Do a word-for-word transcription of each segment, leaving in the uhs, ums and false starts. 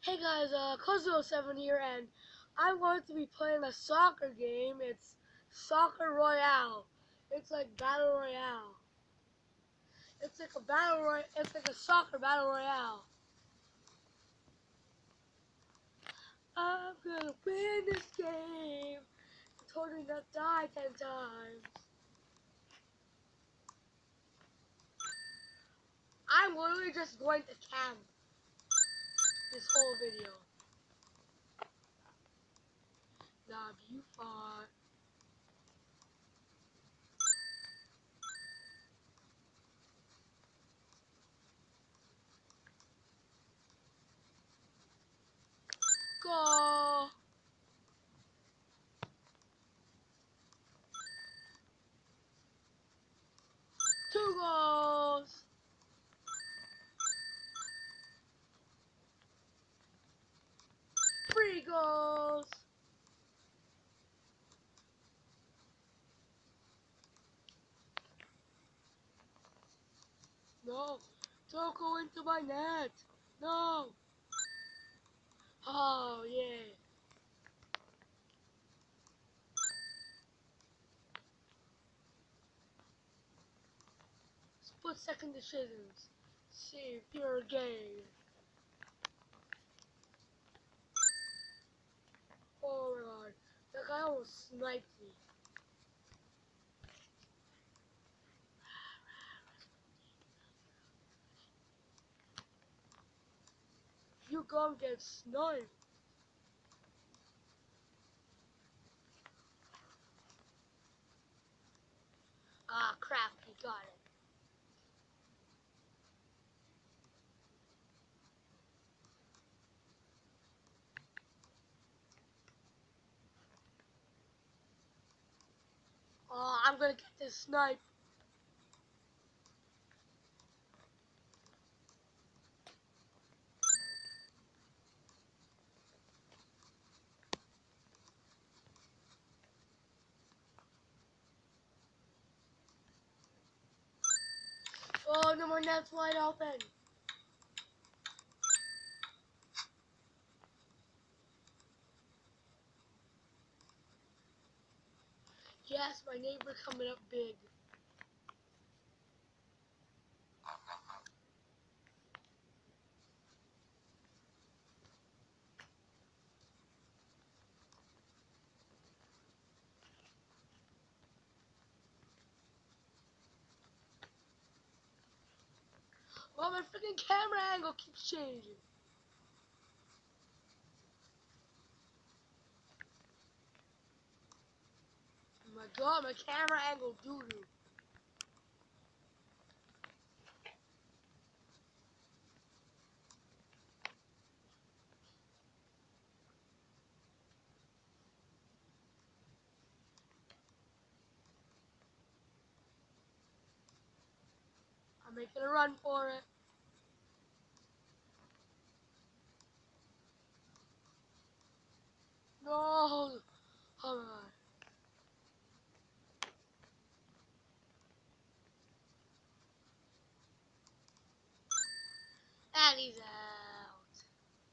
Hey guys, uh, Kozio seven here, and I'm going to be playing a soccer game. It's Soccer Royale. It's like Battle Royale. It's like a battle roy. It's like a soccer battle royale. I'm gonna win this game. I told you not to die ten times. I'm literally just going to camp this whole video. Love you far. Go. Two goals. Three goals. No, don't go into my net. No. Oh, yeah. Split second decisions. See if you're gay. Oh my god. That guy almost sniped me. You gonna get sniped. Ah, crap. He got it. Oh, I'm gonna get this snipe. Oh, no, my net's wide open. Yes, my neighbor coming up big. Oh, my freaking camera angle keeps changing. Oh my god, my camera angle doo-doo. I'm making a run for it. No. Oh my god. And he's out.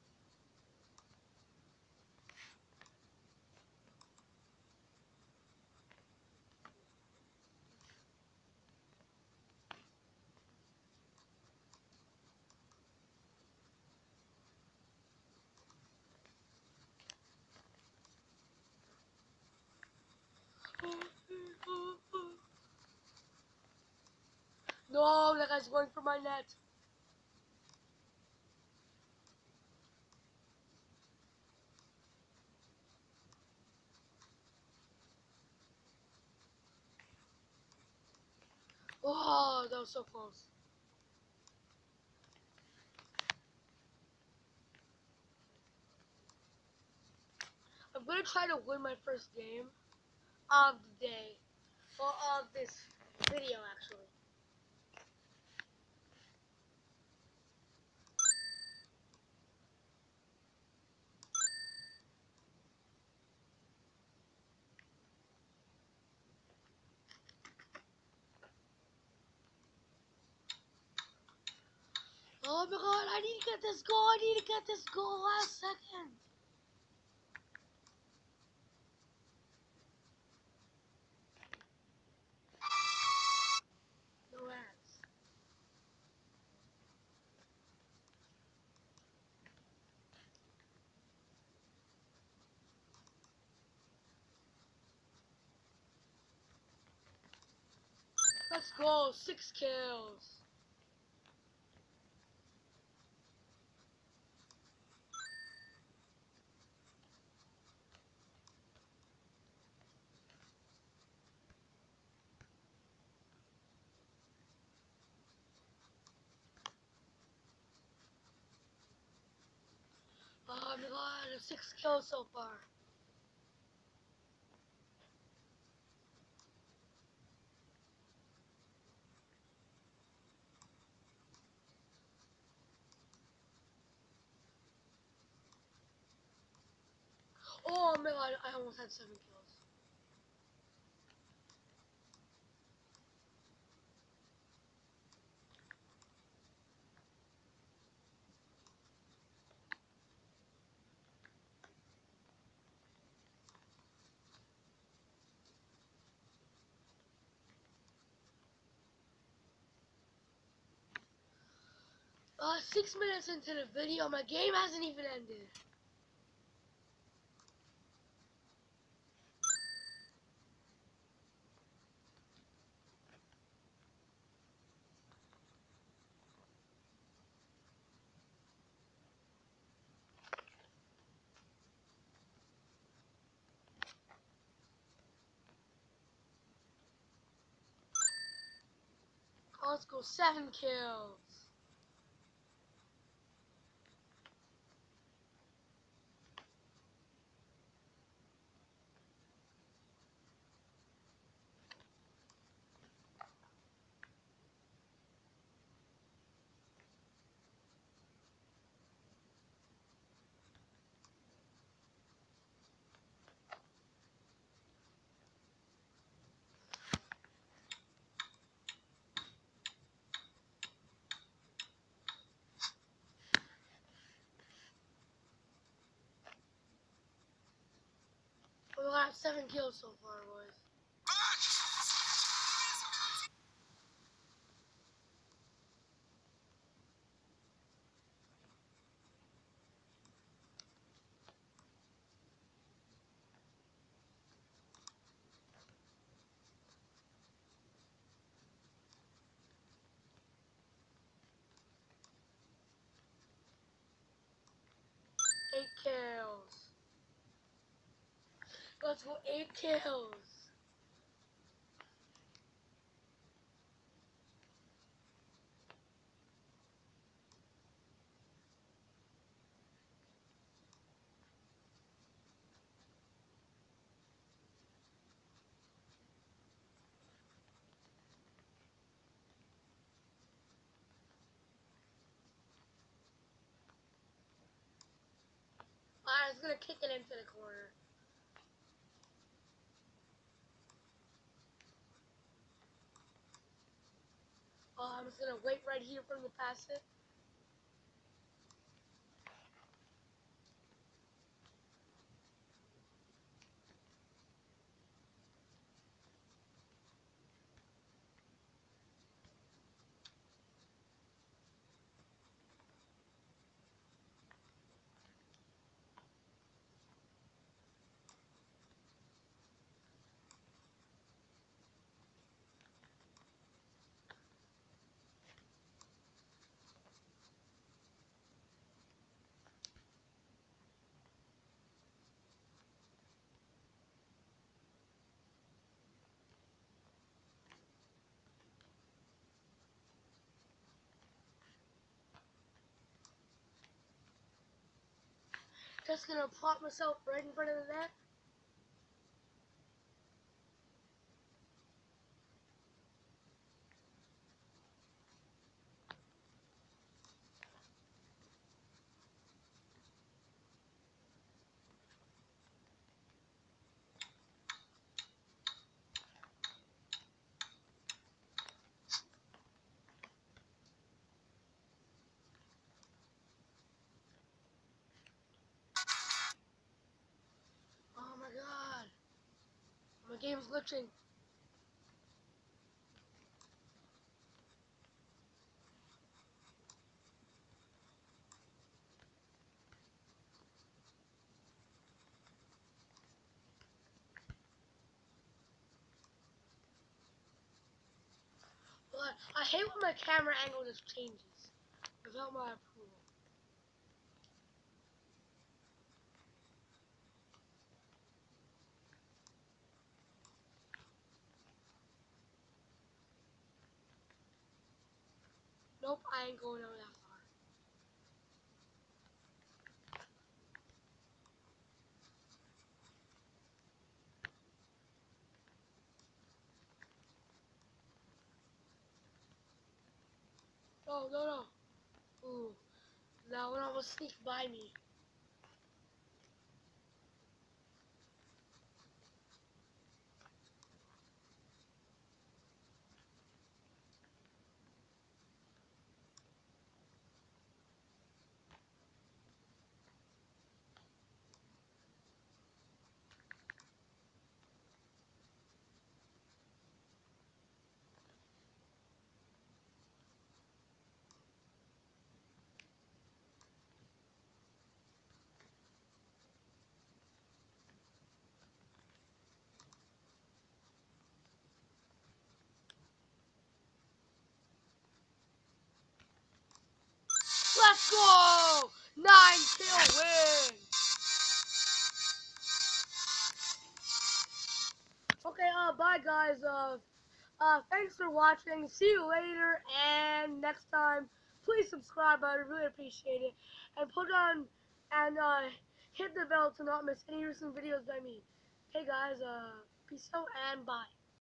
No, that guy's going for my net. Oh, that was so close. I'm gonna try to win my first game of the day, or of this video actually. Oh my god, I need to get this goal. I need to get this goal last second. No ads. Let's go. Six kills. Oh my god, six kills so far. Oh my god, I almost had seven kills. Uh, six minutes into the video, my game hasn't even ended. Oh, let's go, seven kills. We got seven kills so far, boys. Eight kills. Let's go, eight kills. I was gonna kick it into the corner. Oh, I'm just gonna wait right here for him to pass it. Just gonna plop myself right in front of the net. game's glitching. But I hate when my camera angle just changes without my approval. Nope, I ain't going over that far. No, no, no. Ooh, now one almost sneaked by me. Let's go! Nine kill win! Okay, uh, bye guys. Uh, uh, thanks for watching. See you later, and next time, please subscribe. I would really appreciate it. And put on, and uh, hit the bell to not miss any recent videos by me. Hey guys, uh, peace out and bye.